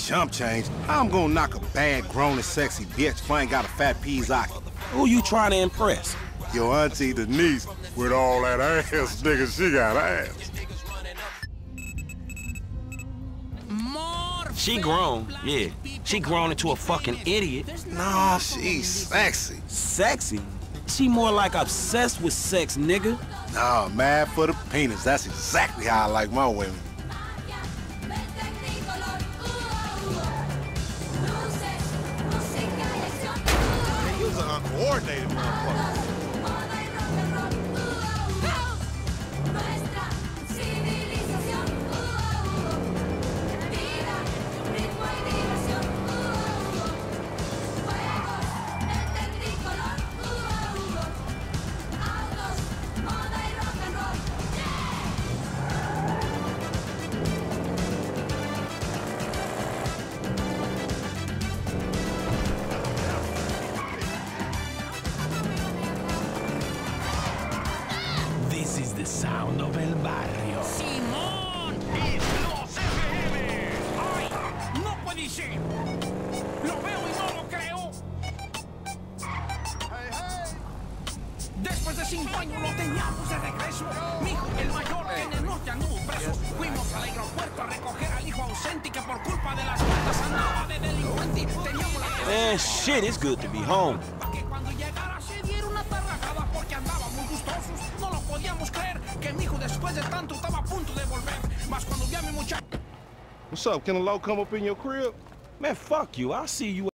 jump change. How I'm gonna knock a bad, grown and sexy bitch if I ain't got a fat Pizzaki? Who you trying to impress? Your auntie Denise, with all that ass, nigga, she got ass. She grown, yeah. She grown into a fucking idiot. Nah, she's sexy. Sexy? She more like obsessed with sex, nigga. Nah, mad for the penis. That's exactly how I like my women. Man, you was an uncoordinated motherfucker. This is the sound of El Barrio. ¡Simón! ¡Es los FM! ¡Ay! ¡No puede ser! ¡Lo veo y no lo creo! Después de 5 años lo teníamos de regreso. Mi hijo, el mayor, que en el norte anduvo preso. Fuimos al aeropuerto a recoger al hijo ausente que por culpa de las puertas andaba de delincuente. Teníamos la... Man, shit, it's good to be home. Para que cuando llegara se diera una tarrajada porque andábamos gustosos. No lo podíamos creer que mi hijo después de tanto estaba a punto de volver. Mas cuando vi a mi muchacho... What's up? Can a low come up in your crib? Man, fuck you. I'll see you